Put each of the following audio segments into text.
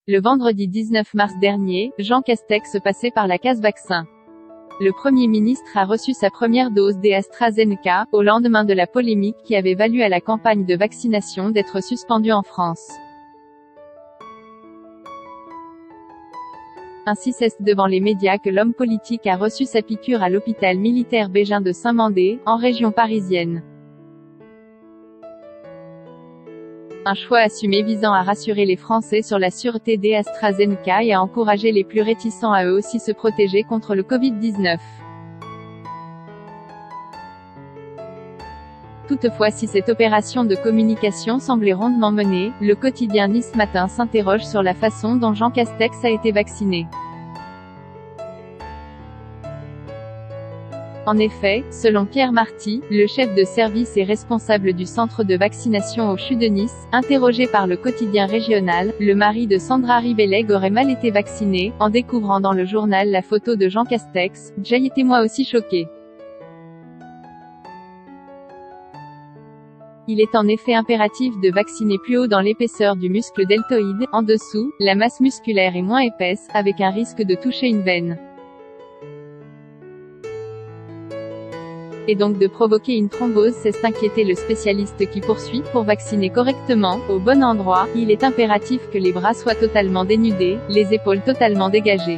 Le vendredi 19 mars dernier, Jean Castex passait par la case vaccin. Le Premier ministre a reçu sa première dose d'AstraZeneca, au lendemain de la polémique qui avait valu à la campagne de vaccination d'être suspendue en France. Ainsi c'est devant les médias que l'homme politique a reçu sa piqûre à l'hôpital militaire Bégin de Saint-Mandé, en région parisienne. Un choix assumé visant à rassurer les Français sur la sûreté d'AstraZeneca et à encourager les plus réticents à eux aussi se protéger contre le Covid-19. Toutefois, si cette opération de communication semblait rondement menée, le quotidien Nice Matin s'interroge sur la façon dont Jean Castex a été vacciné. En effet, selon Pierre Marty, le chef de service et responsable du centre de vaccination au CHU de Nice, interrogé par le quotidien régional, le mari de Sandra Ribelleg aurait mal été vacciné. En découvrant dans le journal la photo de Jean Castex, j'ai été moi aussi choqué. Il est en effet impératif de vacciner plus haut dans l'épaisseur du muscle deltoïde. En dessous, la masse musculaire est moins épaisse, avec un risque de toucher une veine. Et donc de provoquer une thrombose, c'est inquiéter le spécialiste qui poursuit. Pour vacciner correctement, au bon endroit, il est impératif que les bras soient totalement dénudés, les épaules totalement dégagées.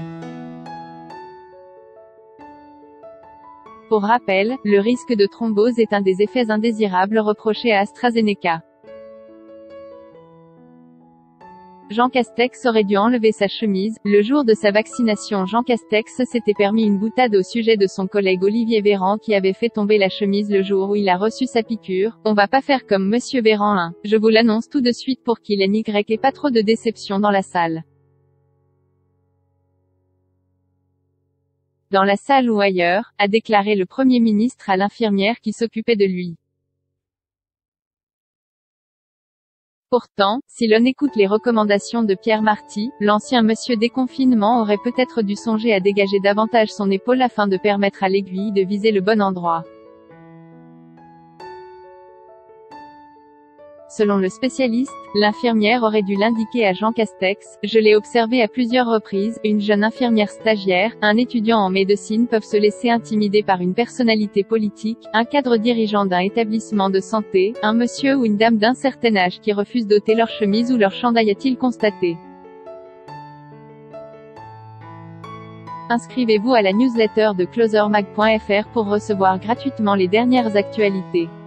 Pour rappel, le risque de thrombose est un des effets indésirables reprochés à AstraZeneca. Jean Castex aurait dû enlever sa chemise. Le jour de sa vaccination, Jean Castex s'était permis une boutade au sujet de son collègue Olivier Véran qui avait fait tomber la chemise le jour où il a reçu sa piqûre. On va pas faire comme Monsieur Véran, hein. Je vous l'annonce tout de suite pour qu'il n'y ait pas trop de déception dans la salle. Dans la salle ou ailleurs, a déclaré le Premier ministre à l'infirmière qui s'occupait de lui. Pourtant, si l'on écoute les recommandations de Pierre Marty, l'ancien monsieur déconfinement aurait peut-être dû songer à dégager davantage son épaule afin de permettre à l'aiguille de viser le bon endroit. Selon le spécialiste, l'infirmière aurait dû l'indiquer à Jean Castex. Je l'ai observé à plusieurs reprises, une jeune infirmière stagiaire, un étudiant en médecine peuvent se laisser intimider par une personnalité politique, un cadre dirigeant d'un établissement de santé, un monsieur ou une dame d'un certain âge qui refuse d'ôter leur chemise ou leur chandail, a-t-il constaté. Inscrivez-vous à la newsletter de closermag.fr pour recevoir gratuitement les dernières actualités.